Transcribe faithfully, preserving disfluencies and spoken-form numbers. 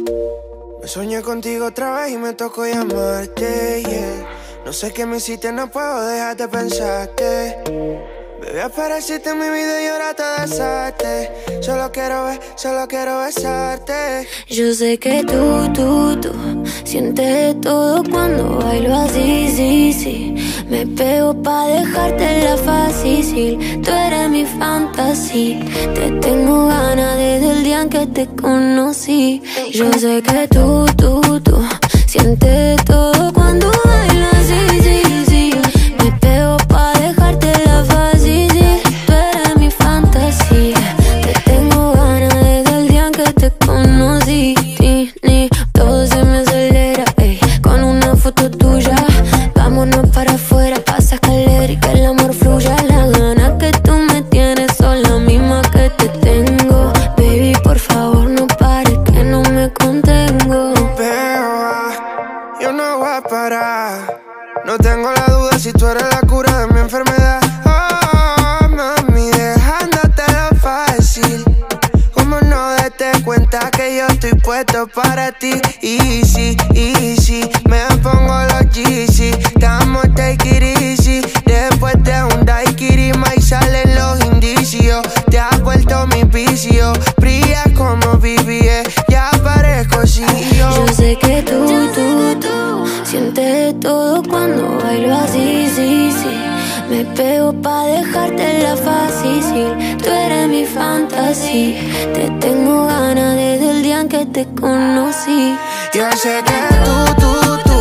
Me soñé contigo otra vez y me tocó llamarte, yeah. No sé qué me hiciste, no puedo dejar de pensarte. Bebé, apareciste en mi vida y ahora te desaste. Solo quiero ver, solo quiero besarte. Yo sé que tú, tú, tú sientes todo cuando bailo así, sí, sí. Me pego pa' dejártela fácil. Tú eres mi fantasía. Te tengo ganas desde el día en que te conocí. Yo sé que tú, tú, tú sientes todo cuando bailo así, sí, sí. Me pego pa' dejártela fácil. Tú eres mi fantasía. Te tengo ganas desde el día en que te conocí. Ni todo se me acelera, ey, con una foto tuya. Vámonos para afuera, pasa escalera y que el amor fluya. La gana que tú me tienes son las mismas que te tengo. Baby, por favor no pares que no me contengo. Beba, yo no voy a parar. No tengo la duda si tú eres la cura de mi enfermedad. Oh, mami, dejándotelo fácil. Como no date cuenta que yo estoy puesto para ti. Easy, easy, me pongo los Yeezy. Estamos take it easy. Después de un daiquiri y salen los indicios. Te has vuelto mi vicio. Brilla como B B E, ya parezco C E O. Yo sé que tú, tú, tú sientes todo cuando bailo así, sí, sí. Me pego pa' dejártela fácil. Tú eres mi fantasía. Te tengo ganas desde el día en que te conocí. Yo sé que tú, tú, tú